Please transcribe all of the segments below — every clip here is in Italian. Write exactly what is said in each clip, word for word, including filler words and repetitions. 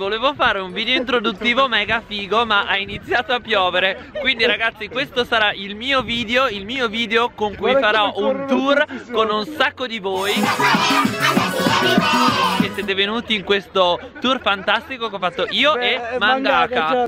volevo fare un video introduttivo mega figo, ma ha iniziato a piovere. Quindi ragazzi, questo sarà il mio video, il mio video con cui farò un tour con un sacco di voi che siete venuti in questo tour fantastico che ho fatto io Beh, e Mangaka.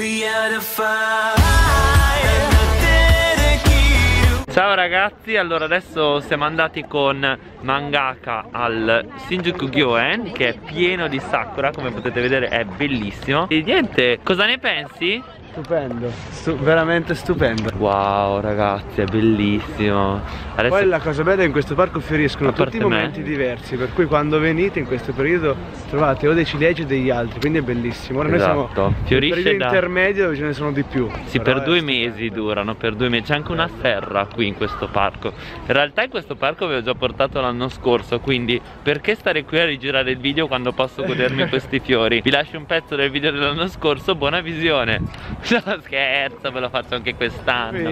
Ciao ragazzi, allora adesso siamo andati con Mangaka al Shinjuku Gyoen, che è pieno di sakura, come potete vedere è bellissimo. E niente, cosa ne pensi? Stupendo, Stu veramente stupendo. Wow ragazzi, è bellissimo. Adesso... Poi la cosa bella è che in questo parco fioriscono tutti i momenti me. diversi, per cui quando venite in questo periodo trovate o dei ciliegi o degli altri, quindi è bellissimo. Ora esatto. noi siamo Fiorisce nel periodo da... intermedio dove ce ne sono di più. Sì, per due mesi durano, per due mesi. C'è anche una serra qui in questo parco. In realtà in questo parco avevo già portato l'anno scorso, quindi perché stare qui a rigirare il video quando posso godermi questi fiori? Vi lascio un pezzo del video dell'anno scorso, buona visione. No, scherzo, ve lo faccio anche quest'anno.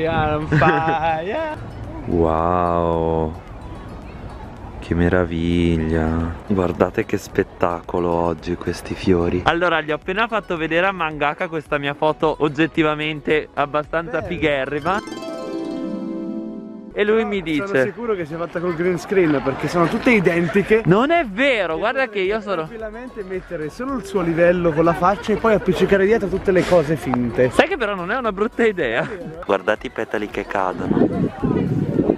Wow, che meraviglia. Guardate che spettacolo oggi questi fiori. Allora, gli ho appena fatto vedere a Mangaka questa mia foto oggettivamente abbastanza Bello. figherrima. E lui no, mi dice: sono sicuro che sia fatta col green screen, perché sono tutte identiche. Non è vero, guarda che io sono tranquillamente mettere solo il suo livello con la faccia e poi appiccicare dietro tutte le cose finte. Sai che però non è una brutta idea. Guardate i petali che cadono.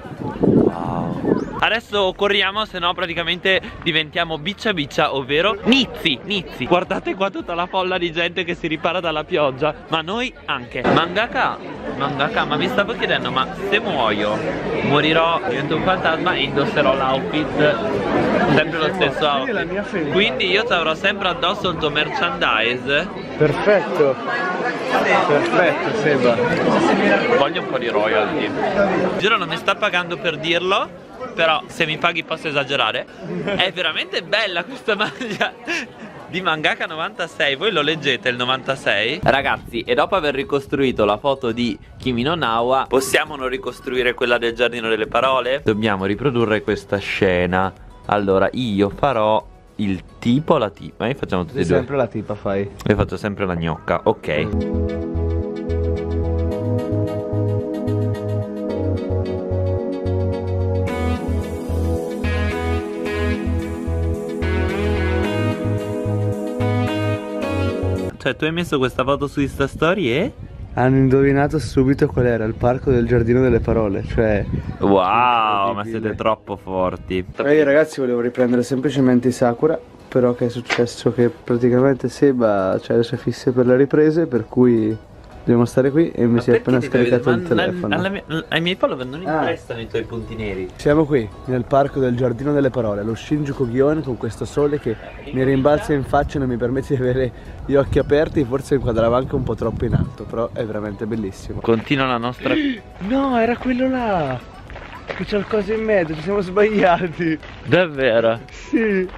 Adesso corriamo, se no praticamente diventiamo biccia biccia, ovvero Nizzi, Nizzi. Guardate qua tutta la folla di gente che si ripara dalla pioggia, ma noi anche. Mangaka, Mangaka, ma mi stavo chiedendo, ma se muoio, morirò, divento un fantasma e indosserò l'outfit, sempre lo stesso outfit. Quindi io ti avrò sempre addosso il tuo merchandise. Perfetto. Perfetto, Seba. Voglio un po' di royalty. Giuro, non mi sta pagando per dirlo, però se mi paghi posso esagerare. È veramente bella questa maglia di Mangaka novantasei. Voi lo leggete il novantasei? Ragazzi, e dopo aver ricostruito la foto di Kimi no Na wa, possiamo non ricostruire quella del giardino delle parole? Dobbiamo riprodurre questa scena. Allora io farò il tipo, la tipa. Noi facciamo tutti e due. Sempre la tipa fai. Io faccio sempre la gnocca, ok. Cioè tu hai messo questa foto su Insta Story e? Hanno indovinato subito qual era il parco del giardino delle parole. Cioè wow, ma siete troppo forti. Ehi ragazzi, volevo riprendere semplicemente i sakura, però che è successo che praticamente Seba ha le sue fisse per le riprese, per cui dobbiamo stare qui e mi ma si è appena scaricato il telefono. Alla mia, ai miei follower non interessano ah. i tuoi punti neri. Siamo qui nel parco del giardino delle parole, lo Shinjuku Gyoen, con questo sole che mi rimbalza in faccia e non mi permette di avere gli occhi aperti. Forse inquadrava anche un po' troppo in alto, però è veramente bellissimo. Continua la nostra... No, era quello là, che c'è il coso in mezzo, ci siamo sbagliati. Davvero? Sì.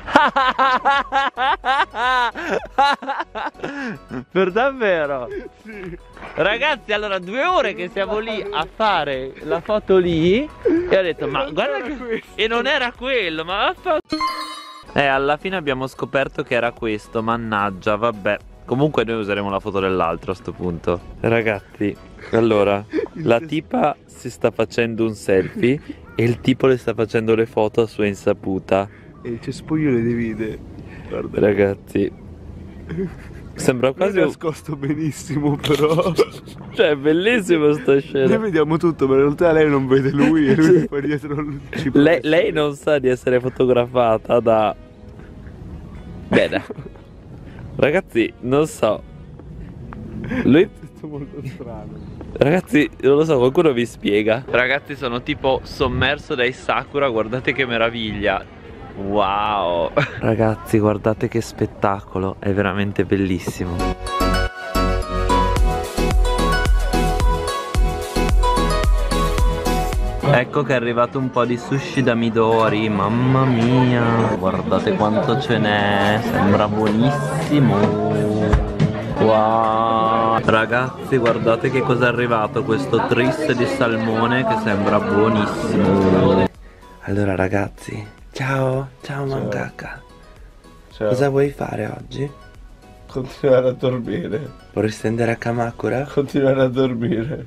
Per davvero? Sì. Ragazzi, allora due ore che siamo lì a fare la foto lì e ho detto ma guarda che... E non era quello, ma eh, alla fine abbiamo scoperto che era questo, mannaggia, vabbè. Comunque noi useremo la foto dell'altro a sto punto. Ragazzi, allora la tipa si sta facendo un selfie e il tipo le sta facendo le foto a sua insaputa. E il cespuglio le divide. Guarda ragazzi, sembra quasi è nascosto benissimo però. Cioè è bellissimo sta scena. Noi vediamo tutto, ma in realtà lei non vede lui e lui poi dietro ci lei, lei non sa di essere fotografata da... Bene. Ragazzi, non so. Lui è tutto molto strano. Ragazzi, non lo so, qualcuno vi spiega. Ragazzi, sono tipo sommerso dai sakura, guardate che meraviglia. Wow. Ragazzi, guardate che spettacolo, è veramente bellissimo. Ecco che è arrivato un po' di sushi da Midori. Mamma mia, guardate quanto ce n'è. Sembra buonissimo. Wow. Ragazzi, guardate che cosa è arrivato. Questo tris di salmone che sembra buonissimo. Allora ragazzi, ciao. Ciao Mangaka. Ciao. Cosa vuoi fare oggi? Continuare a dormire. Vorresti andare a Kamakura? Continuare a dormire.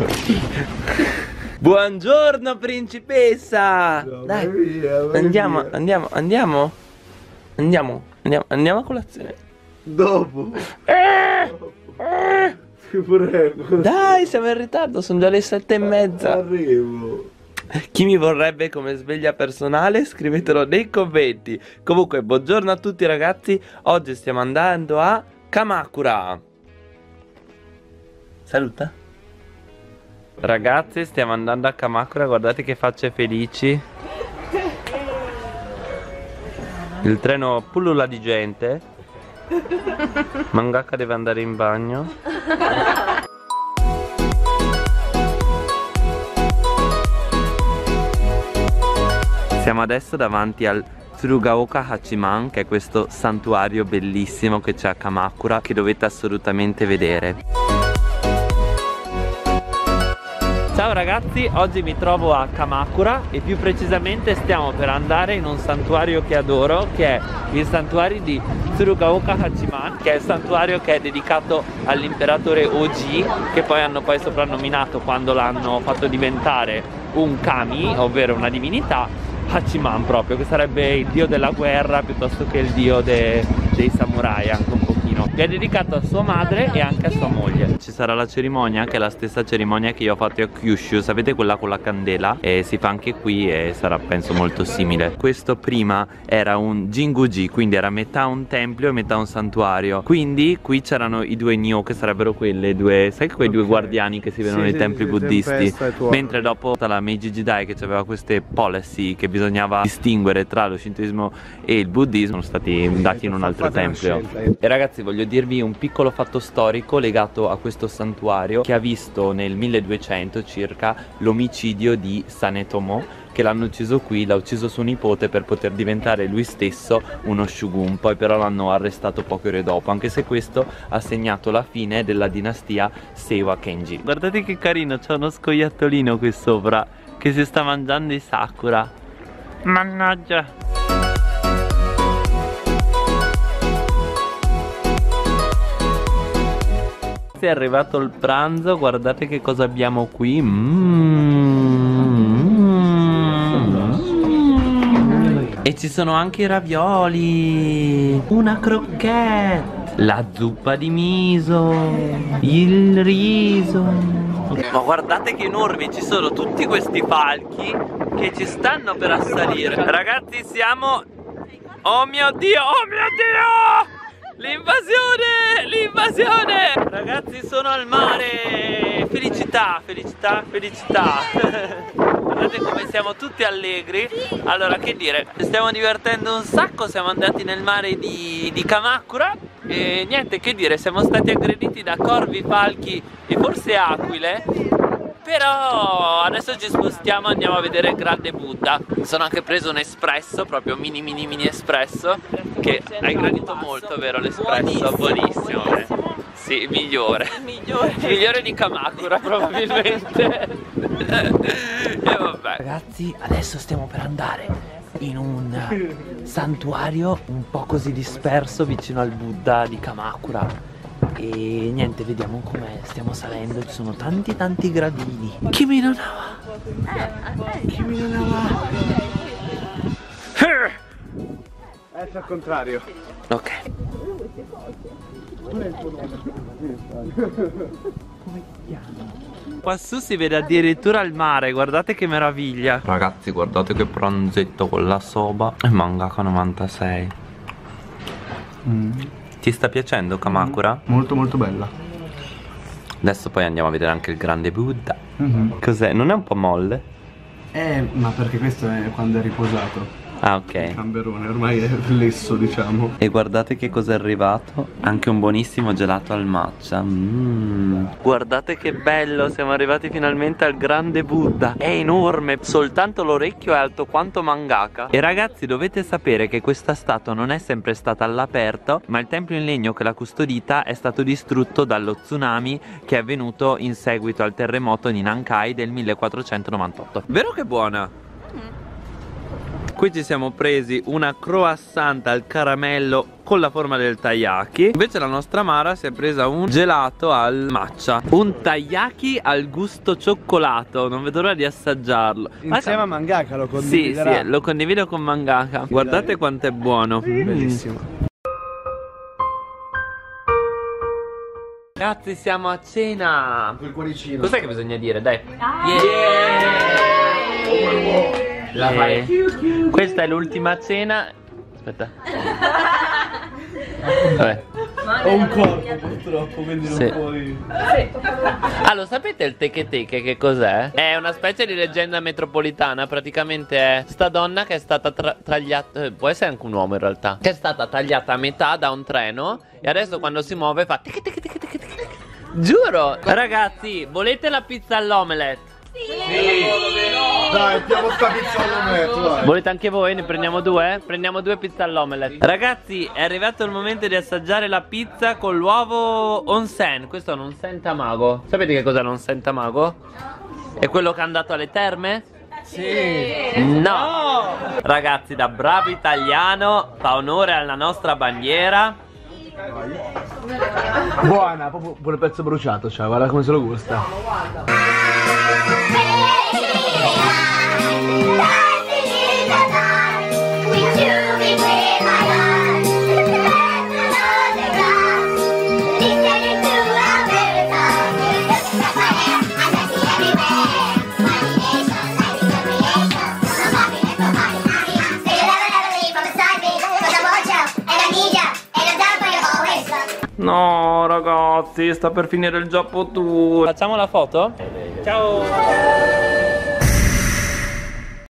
Buongiorno principessa! No, Dai, vai via, vai andiamo, via. andiamo, andiamo, andiamo, andiamo, andiamo a colazione. Dopo. Eh, eh. Ti prego. Dai, siamo in ritardo, sono già le sette e mezza. Arrivo. Chi mi vorrebbe come sveglia personale? Scrivetelo nei commenti. Comunque, buongiorno a tutti ragazzi. Oggi stiamo andando a Kamakura. Saluta. Ragazzi, stiamo andando a Kamakura. Guardate che facce felici. Il treno pullula di gente. Mangaka deve andare in bagno. Siamo adesso davanti al Tsurugaoka Hachiman, che è questo santuario bellissimo che c'è a Kamakura, che dovete assolutamente vedere. Ciao ragazzi, oggi mi trovo a Kamakura e più precisamente stiamo per andare in un santuario che adoro, che è il santuario di Tsurugaoka Hachiman, che è il santuario che è dedicato all'imperatore Oji, che poi hanno poi soprannominato, quando l'hanno fatto diventare un kami, ovvero una divinità, Hachiman proprio, che sarebbe il dio della guerra piuttosto che il dio de, dei samurai, anche un pochino. Che è dedicato a sua madre e anche a sua moglie. Ci sarà la cerimonia, che è la stessa cerimonia che io ho fatto a Kyushu, sapete, quella con la candela, e si fa anche qui e sarà penso molto simile. Questo prima era un Jinguji, quindi era metà un tempio e metà un santuario. Quindi qui c'erano i due Nyo, che sarebbero quelle due, sai quei okay. due guardiani che si vedono sì, nei sì, templi sì, buddisti. Mentre dopo la Meiji Jidai, che aveva queste policy che bisognava distinguere tra lo shintoismo e il buddismo, sono stati dati in un altro tempio. E ragazzi, voglio dirvi un piccolo fatto storico legato a questo santuario, che ha visto nel milleduecento circa l'omicidio di Sanetomo, che l'hanno ucciso qui, l'ha ucciso suo nipote per poter diventare lui stesso uno shogun. Poi però l'hanno arrestato poche ore dopo, anche se questo ha segnato la fine della dinastia Seiwa Kenji. Guardate che carino, c'è uno scoiattolino qui sopra che si sta mangiando i sakura. Mannaggia. È arrivato il pranzo, guardate che cosa abbiamo qui. Mm. E ci sono anche i ravioli, una crocchette, la zuppa di miso, il riso. Ma guardate che enormi, ci sono tutti questi falchi che ci stanno per assalire. Ragazzi, siamo... Oh mio Dio, oh mio Dio! L'invasione! L'invasione! Ragazzi, sono al mare! Felicità, felicità, felicità! Guardate come siamo tutti allegri. Allora, che dire, stiamo divertendo un sacco, siamo andati nel mare di, di Kamakura e niente, che dire, siamo stati aggrediti da corvi, falchi e forse aquile. Però adesso ci spostiamo, andiamo a vedere il grande Buddha. Sono anche preso un espresso, proprio mini mini mini espresso, che hai gradito molto, vero l'espresso? Buonissimo, eh? Sì, migliore. Migliore. Migliore di Kamakura probabilmente. E vabbè. Ragazzi, adesso stiamo per andare in un santuario un po' così disperso vicino al Buddha di Kamakura. E niente, vediamo com'è, stiamo salendo, ci sono tanti tanti gradini. Kimi no Nawa. Kimi no Nawa. È al contrario. Ok. Qua su si vede addirittura il mare, guardate che meraviglia. Ragazzi, guardate che pranzetto con la soba e mangaka novantasei. Mm. Ti sta piacendo Kamakura? Mm, molto molto bella. Adesso poi andiamo a vedere anche il grande Buddha. Mm-hmm. Cos'è? Non è un po' molle? Eh, ma perché questo è quando è riposato. Ah, ok. Il gamberone ormai è lesso, diciamo. E guardate che cosa è arrivato. Anche un buonissimo gelato al matcha. mm. Guardate che bello, siamo arrivati finalmente al grande Buddha. È enorme, soltanto l'orecchio è alto quanto mangaka. E ragazzi, dovete sapere che questa statua non è sempre stata all'aperto, ma il tempio in legno che l'ha custodita è stato distrutto dallo tsunami che è avvenuto in seguito al terremoto di Nankai del millequattrocentonovantotto. Vero che è buona? Qui ci siamo presi una croissant al caramello con la forma del taiyaki. Invece la nostra Mara si è presa un gelato al matcha. Un taiyaki al gusto cioccolato. Non vedo l'ora di assaggiarlo. Insieme a Mangaka lo Sì, condividerà. sì, lo condivido con Mangaka. Guardate quanto è buono. Bellissimo. Ragazzi, siamo a cena. Quel cuoricino. Cos'è che bisogna dire? Dai. Yeah. La fai. Questa è l'ultima cena. Aspetta. Vabbè. Ho un corpo purtroppo, quindi non Sì. puoi. Ah, lo sapete il teche teche che cos'è? È una specie di leggenda metropolitana. Praticamente è sta donna che è stata tra tagliata, eh, può essere anche un uomo in realtà, che è stata tagliata a metà da un treno e adesso quando si muove fa teche teche teche teche teche. Giuro. Ragazzi, volete la pizza all'omelette? Dai, diamo sta pizza all'omelette, dai. Volete anche voi? Ne prendiamo due? Prendiamo due pizze all'omelette. Ragazzi, è arrivato il momento di assaggiare la pizza con l'uovo onsen. Questo è un onsen tamago. Sapete che cos'è l'onsen tamago? È quello che è andato alle terme? Sì. No! Ragazzi, da bravo italiano, fa onore alla nostra bandiera. Buona, proprio pure pezzo bruciato, cioè, guarda come se lo gusta. No ragazzi, sta per finire il Giappo Tour. Facciamo la foto? Ciao.